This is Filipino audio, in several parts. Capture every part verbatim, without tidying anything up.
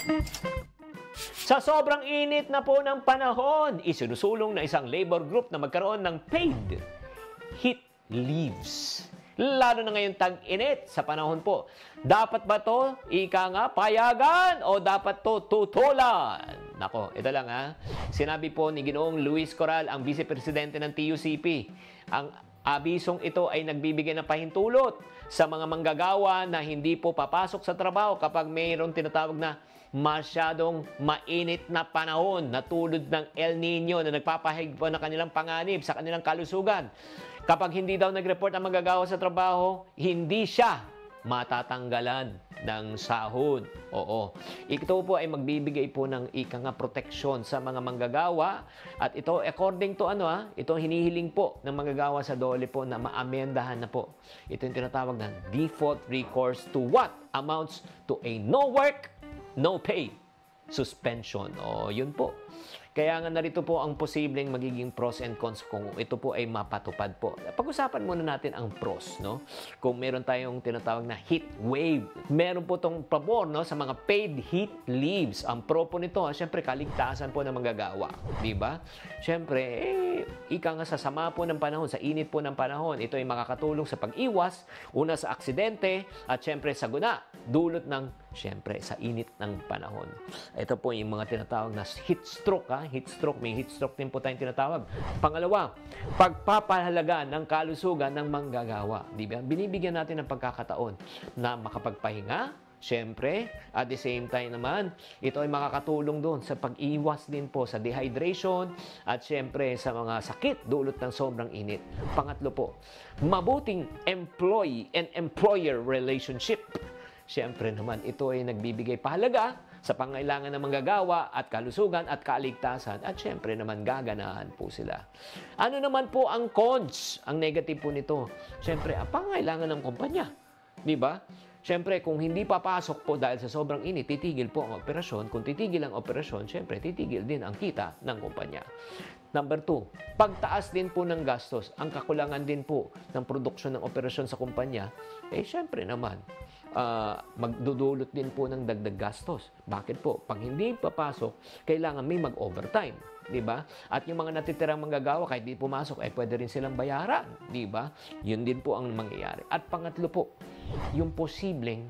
Sa sobrang init na po ng panahon, isinusulong na isang labor group na magkaroon ng paid heat leaves. Lalo na ngayon tag-init sa panahon po. Dapat ba to, ika nga, payagan o dapat to tutulan? Nako, ito lang ha. Sinabi po ni Ginoong Luis Coral, ang Vice Presidente ng T U C P, ang abisong ito ay nagbibigay ng pahintulot sa mga manggagawa na hindi po papasok sa trabaho kapag mayroong tinatawag na masyadong mainit na panahon na tulad ng El Nino na nagpapahig po ng kanilang panganib sa kanilang kalusugan. Kapag hindi daw nag-report ang manggagawa sa trabaho, hindi siya matatanggalan ng sahod. Oo. Ito po ay magbibigay po ng ika nga proteksyon sa mga manggagawa at ito according to ano ah, ito hinihiling po ng manggagawa sa DOLE po na maamendahan na po. Ito yung tinatawag na default recourse to what amounts to a no work, no pay suspension. O yun po. Kaya nga narito po ang posibleng magiging pros and cons kung ito po ay mapatupad po. Pag-usapan muna natin ang pros, no? Kung meron tayong tinatawag na heat wave, meron po itong pabor, no, sa mga paid heat leaves. Ang pro po nito, syempre, kaligtasan po ng manggagawa. Di ba? Syempre, eh, ika nga sa sama po ng panahon, sa init po ng panahon, ito ay makakatulong sa pag-iwas, una sa aksidente, at syempre sa guna, dulot ng, syempre, sa init ng panahon. Ito po yung mga tinatawag na heat stroke, ha? Heat stroke, may heat stroke din po tayong tinatawag. Pangalawa, pagpapahalaga ng kalusugan ng manggagawa. Di ba? Binibigyan natin ng pagkakataon na makapagpahinga, syempre, at the same time naman, ito ay makakatulong doon sa pag-iwas din po sa dehydration at syempre sa mga sakit dulot ng sobrang init. Pangatlo po, mabuting employee and employer relationship. Siyempre naman, ito ay nagbibigay pahalaga sa pangailangan ng manggagawa at kalusugan at kaligtasan at syempre naman gaganahan po sila. Ano naman po ang cons, ang negative po nito? Syempre, ang pangailangan ng kumpanya. Di ba? Syempre, kung hindi papasok po dahil sa sobrang init, titigil po ang operasyon. Kung titigil ang operasyon, syempre, titigil din ang kita ng kumpanya. Number two, pagtaas din po ng gastos. Ang kakulangan din po ng produksyon ng operasyon sa kumpanya, eh syempre naman, uh, magdudulot din po ng dagdag gastos. Bakit po? Pag hindi papasok, kailangan may mag-overtime. Diba? At yung mga natitirang manggagawa, kahit di pumasok, eh pwede rin silang bayaran. Diba? Yun din po ang mangyayari. At pangatlo po, yung posibleng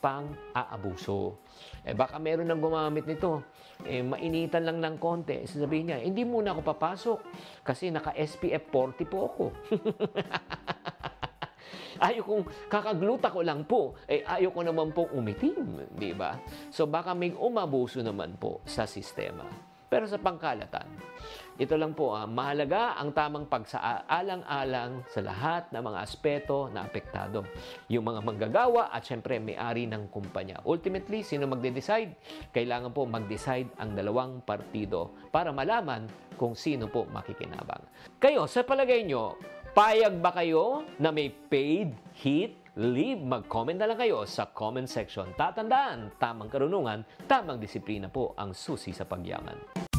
pang-aabuso. Eh baka meron nang gumamit nito, eh mainitan lang ng konti, sasabihin niya, hindi muna ako papasok kasi naka-S P F forty po ako. Ayaw kong kakagluta ko lang po, eh ayaw ko naman pong umitim, di ba? So baka may umabuso naman po sa sistema. Pero sa pangkalatan, ito lang po, ah, mahalaga ang tamang pagsaalang-alang sa lahat ng mga aspeto na apektado. Yung mga manggagawa at syempre may-ari ng kumpanya. Ultimately, sino magde-decide? Kailangan po mag-decide ang dalawang partido para malaman kung sino po makikinabang. Kayo, sa palagay nyo, payag ba kayo na may paid heat leave? Mag-comment na lang kayo sa comment section. Tatandaan, tamang karunungan, tamang disiplina po ang susi sa pagyaman.